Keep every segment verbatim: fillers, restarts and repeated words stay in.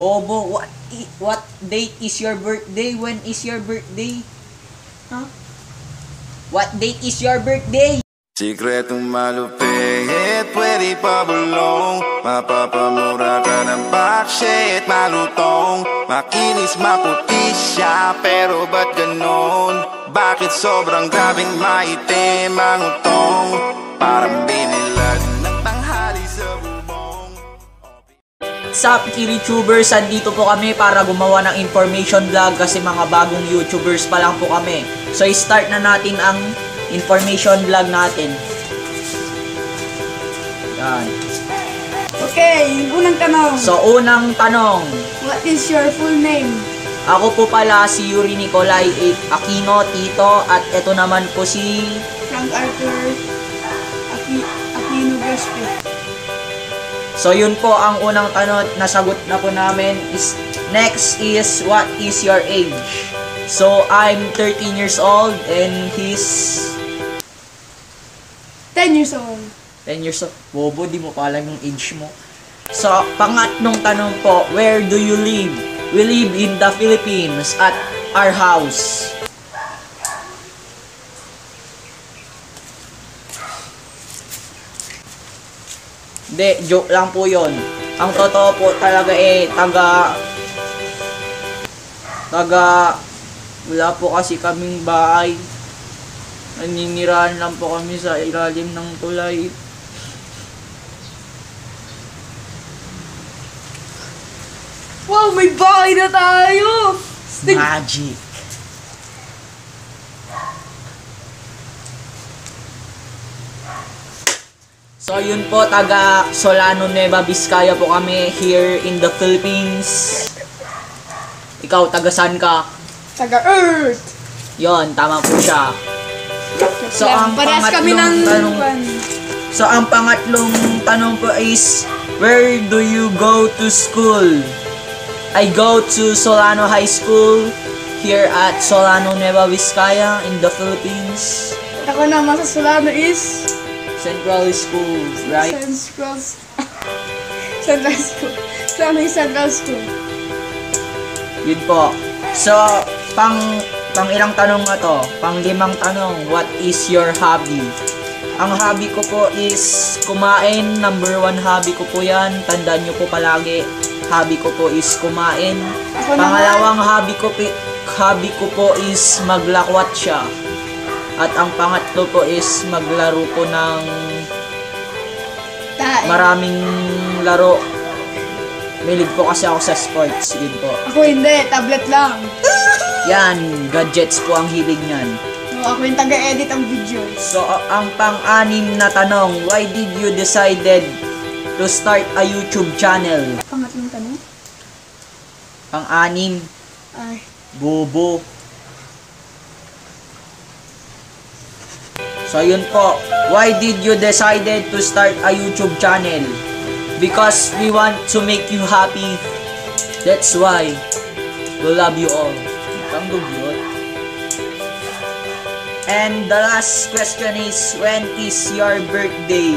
Bobo, what i- what date is your birthday? When is your birthday? Huh? What date is your birthday? Sikretong malupit, pwede pa bulong. Mapapamura ka ng bakshit, malutong. Makinis, maputi siya, pero ba't ganon? Bakit sobrang grabing maitim ang utong? Parang binilag ng tanghali sa bubong. Sup, Kiritubers? Andito po kami para gumawa ng information vlog kasi mga bagong YouTubers pa lang po kami. So, i-start na natin ang information vlog natin. Yan. Okay, unang tanong. So, unang tanong. What is your full name? Ako po pala si Yuri Nicolay Aquino Tito at ito naman po si Frank Arthur Aqui Aquino Gaspe. So, yun po ang unang tanong. Nasagot na po namin. Is, next is, what is your age? So, I'm thirteen years old and he's ten years old. ten years old. Bobo, di mo pa alam yung age mo. So, pangatlong tanong po, where do you live? We live in the Philippines at our house. Hindi, joke lang po yun. Ang totoo po talaga eh, taga... Taga... Wala po kasi kaming bahay. Naninirahan lang po kami sa ilalim ng tulay. Wow, may bahay na tayo! Stig Magic. So yun po, taga Solano, Nueva Vizcaya po kami here in the Philippines. Ikaw, taga saan ka? Taga Earth! Yon, tama po siya. So ang Parehas kami pangatlong ng tanong, So ang pangatlong tanong po is, where do you go to school? I go to Solano High School here at Solano, Nueva Vizcaya in the Philippines. Ako naman sa Solano is Central School, right? Central Central School. Solano is Central School. Yun po. So, pang pang ilang tanong na to? Pang limang tanong, what is your hobby? Ang hobby ko po is kumain. Number one hobby ko po yan. Tandaan nyo po palagi. Hobby ko po is kumain. Ako Pangalawang hobby ko, hobby ko po is maglakwat siya. At ang pangatlo po is maglaro po ng Tae. maraming laro. Mahilig po kasi ako sa sports. Yun po. Ako hindi, tablet lang. Yan, gadgets po ang hilig niyan. No, ako yung taga-edit ang video. So, uh, ang pang-anim na tanong, why did you decided to start a YouTube channel? Pangatlong tanong? Pang-anim, Ay. bobo. So, yun po. Why did you decided to start a YouTube channel? Because we want to make you happy. That's why we love you all. Ang dugyot. And the last question is, when is your birthday?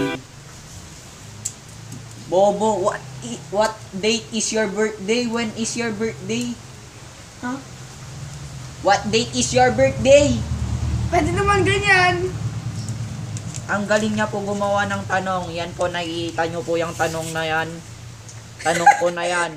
Bobo, what i- what date is your birthday? When is your birthday? Huh? What date is your birthday? Pwede naman ganyan. Ang galing niya po gumawa ng tanong. Yan po, nakikita nyo po yung tanong na yan. Tanong ko na yan.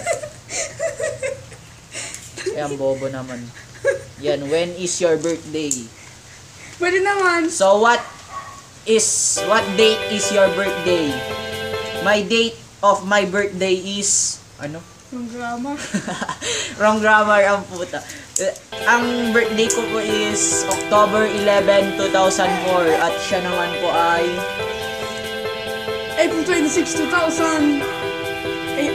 Ayan, bobo naman. Yan, when is your birthday? Pwede naman. So, what is, what date is your birthday? My date of my birthday is, ano? Yung grammar. Wrong grammar ang puta. Uh, ang birthday ko po is October eleventh, two thousand four at siya naman po ay April twenty-sixth, two thousand eight.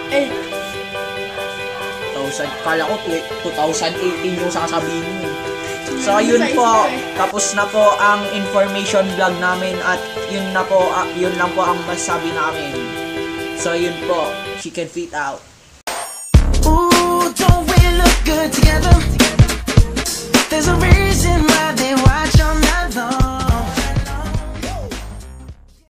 Kala ko two thousand eighteen yung sasabihin mo. So yun po, tapos na po ang information vlog namin at yun na po, uh, yun lang po ang masabi namin. So yun po, chicken feet out. Ooh, don't we look good together? There's a reason